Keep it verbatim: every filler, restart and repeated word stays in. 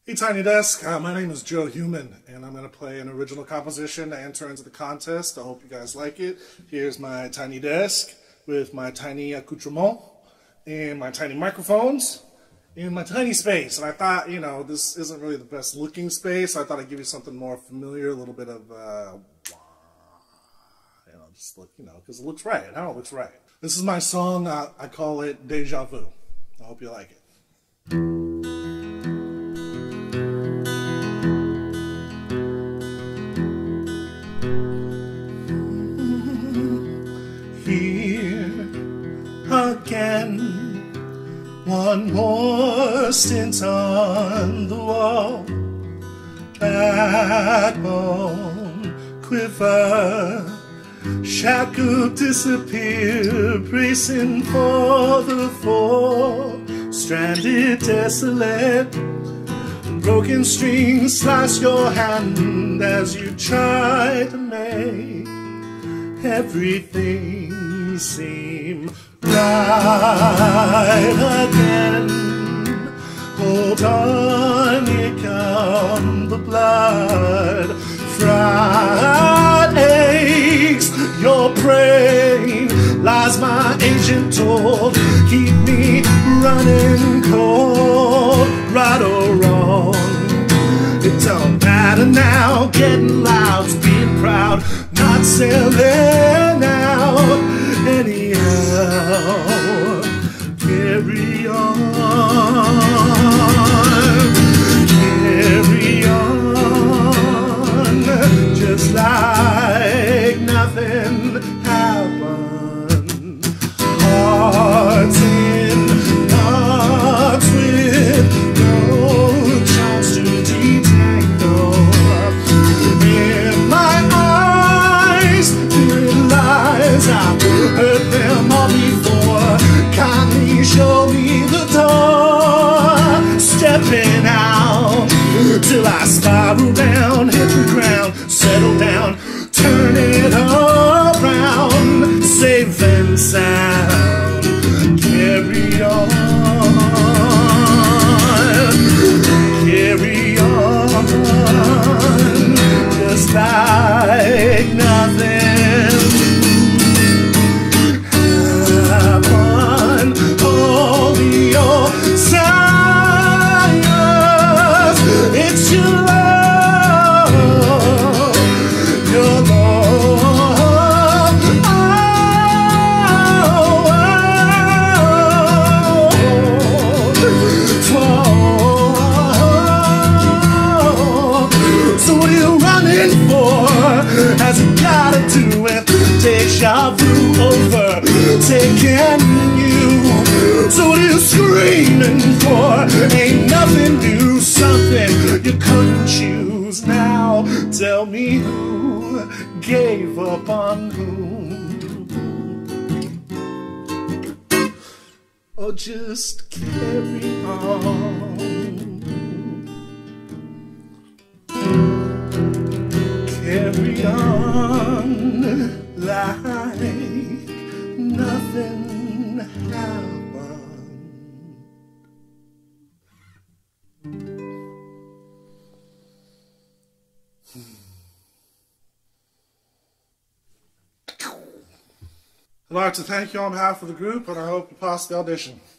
Hey Tiny Desk, uh, my name is Joe Human, and I'm going to play an original composition to enter into the contest. I hope you guys like it. Here's my tiny desk with my tiny accoutrement and my tiny microphones and my tiny space. And I thought, you know, this isn't really the best looking space, so I thought I'd give you something more familiar, a little bit of, uh, you know, just look, you know, because it looks right. I know it looks right. This is my song. Uh, I call it Deja Vu. I hope you like it. Here again, one more stint on the wall, backbone quiver, shackle disappear, bracing for the fall, stranded, desolate, broken strings slice your hand as you try to make everything seem right again. Hold on, here come the blood. Fried eggs, your brain lies my agent told. Keep me running cold, right or wrong. It don't matter now, getting loud, being proud, not selling out anyhow. Carry on, carry on, just like nothing happened. Hearts in knots with no chance to detangle. In my eyes, realize I've heard them all before. Kindly show me the door. Stepping out till I spiral down, hit the ground, settle down, turn it around, safe and sound. Carry on, carry on, just like nothing happened. Only your science, it's your love, your love. Oh, oh, oh. So what are you running for? Has it gotta do with deja vu overtaking you? So what are you screaming for? Ain't nothing new, something you couldn't choose. Now tell me who gave up on whom, or just carry on. Carry on like nothing happened. I'd like to thank you on behalf of the group, and I hope you pass the audition.